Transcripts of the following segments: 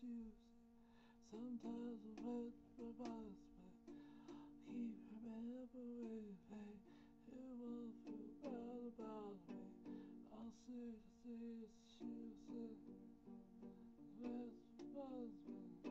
shoes. Sometimes I wet my boss, but keep her memory vague. It won't feel bad about me. I'll see she'll say, best husband.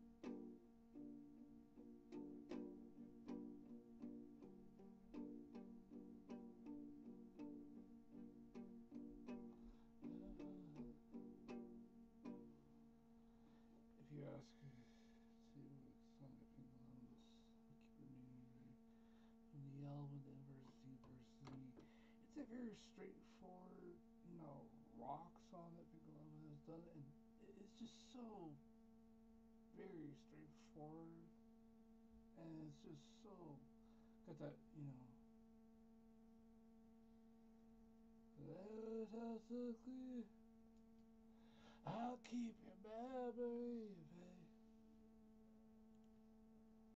If you ask to song I think alone this keep remaining from the album versus C versus Z. It's a very straightforward, rock song that Piccolo has done, and it's just so very straightforward, and it's just so got that, let us so clear. I'll keep your memory